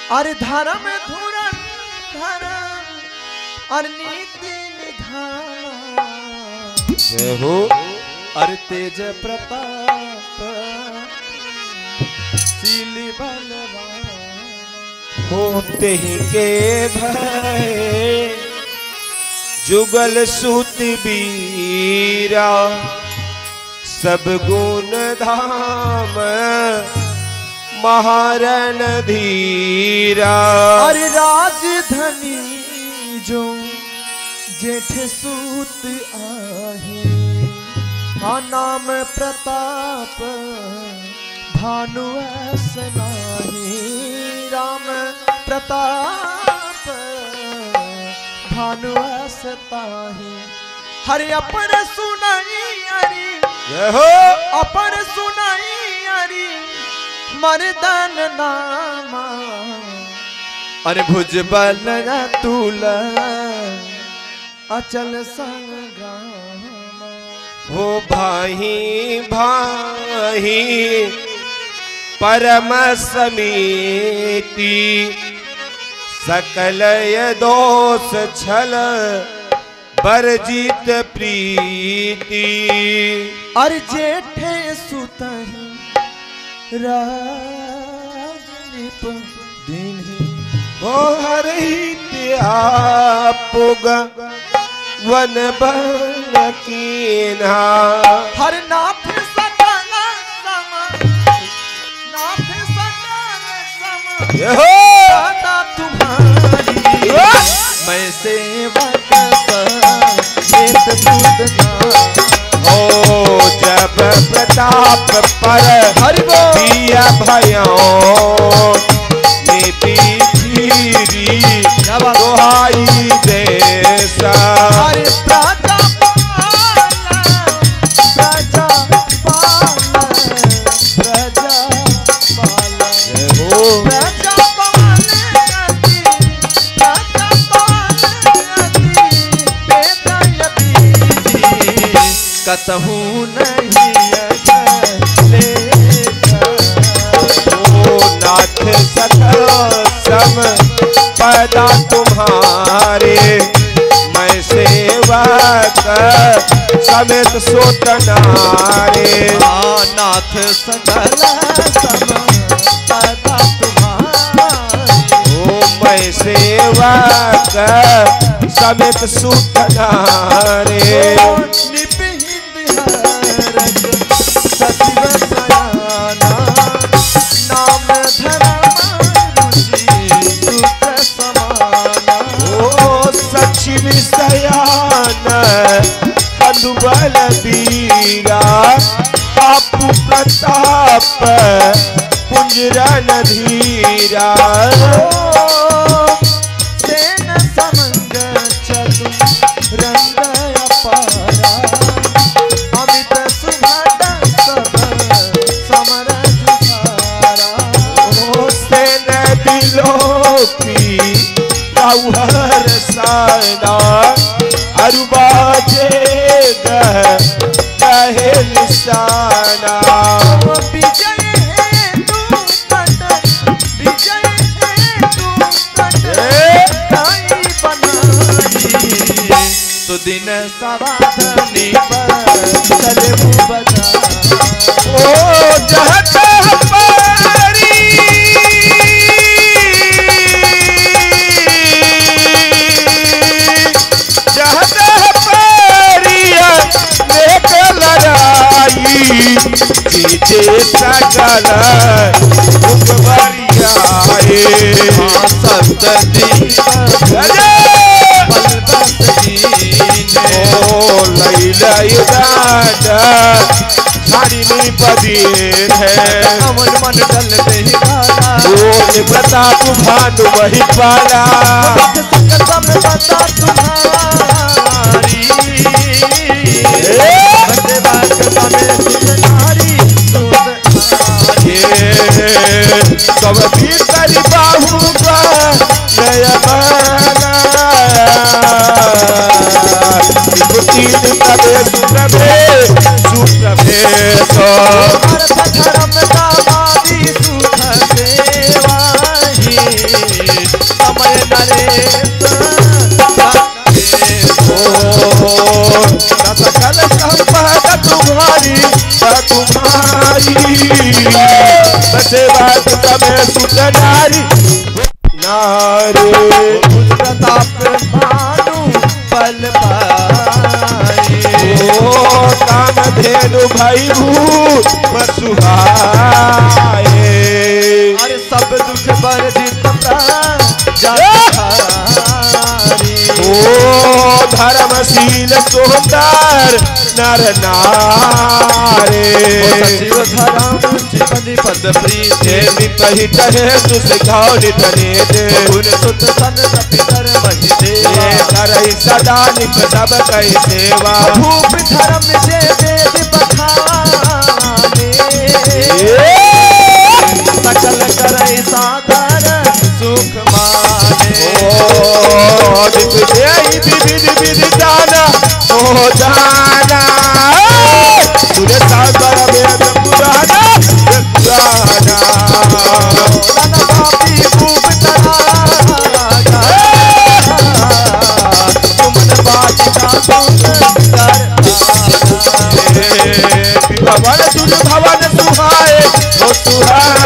अरे धर्म धुरन धर्म और नीति निधाना जय हो। अरे तेज प्रताप शील बलवान होते ही के भय जुगल सूत बीरा सब गुण धाम महारण धीरा। अरे राजधनी जो जेठ सूत आही हाँ नाम प्रताप भानु ऐसा नाही राम प्रताप भानु ऐसा ताही हरि अपन सुनाई अरी जय हो। अपन सुनाई अरी मर्दन नामा अरे भुजबल तुल अचल संग्राम हो भाई भाई परम समीति सकल दोष छल बरजीत प्रीति। अरे जेठे सुतहि राजनिप दीन्हि हो हरहि पुग वन बन कीन्हा। हर नाथ सकल सम नाथ सकल सम दाता तुम्हारी मैं सेवक जेठ सूत हो जब प्रताप पर दिया भयो दोहाई देसा। अरे प्रजा प्रजा प्रजा कतहु नहीं नाथ सकल सम पैदा तुम्हारे मैं सेवक समेत सोतनारे। नाथ सकल सम पैदा तुम्हारे ओ मैं सेवक समेत सोतनारे। सचिव सयाना नाम धर्म रुचि समाना ओ सचिव सयाना बल बीरा आपु प्रताप पुंजरन धीरा। सेन समंग चतु रंग अपारा अमित सुभट सब समर जुझारा। ओ सेन बिलोपी हर साना अरुबाजे कहे निशाना। विजय हेतु पट विजय हेतु पट काई बनाई सुदिन सवाधनी पर चले बजा। ओ जहत हमारी जहत हमारिया लेक लड़ाई जीते सकल भुखबरियाए। सप्त दीप झाड़िनी पदीर है अमन मन डलते ही प्रताप भानु वही पाला। सब भीतर बाहु नय सुप्रभे सुप्रभे सुप्रभे तो धर्म दामादी सुख सेवाही सेवा समय सुत नारी नारी प्रताप भानु पल पाए ओ काम धेनु भाई भूत मसुहाए अरे सब दुख वर्जित ओ धर्मशील सुंदर नर नारे शिव धर्म चिपनि पद प्रीते कही कहे सुखाओ निधने दे गुण सुत सन पितर वही देवा करई सदा निप सब कई सेवा भूप धर्म जे वेद बखाने सकल करई सादर सुख माने ओ निप देई विविध विधि दाना ओ दाना तुझे सागर वेद पुराना पुराना पापी भूप तरागा तुमन बाजिका सुंदर भवन तुझ भवन सुहाए ओ सुहाए